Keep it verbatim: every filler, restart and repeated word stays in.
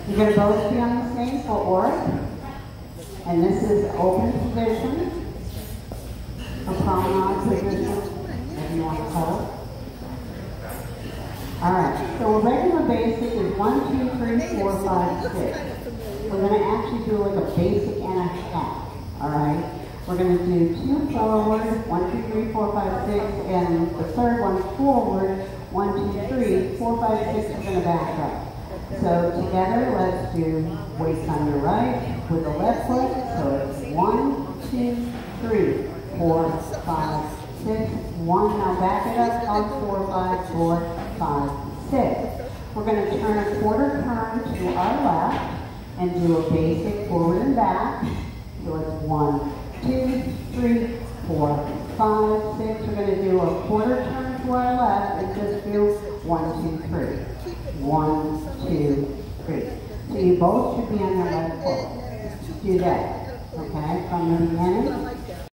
You're going to both be on the same footwork. And this is open position, a promenade position, if you want to call it. Alright, so a regular basic is one, two, three, four, five, six. We're going to actually do like a basic and a half. Alright? We're going to do two forward, one, two, three, four, five, six, and the third one forward, one, two, three, four, five, six, we're going to back up. So together, let's do waist on your right with the left foot. So it's one, two, three, four, five, six, one. Now back it up, up, four, five, four, five, six. We're going to turn a quarter turn to our left and do a basic forward and back. So it's one, two, three, four, five, six. We're going to do a quarter turn to our left and just do one, two, three. One, two, three. So you both should be on your left foot. Do that, okay, from the beginning.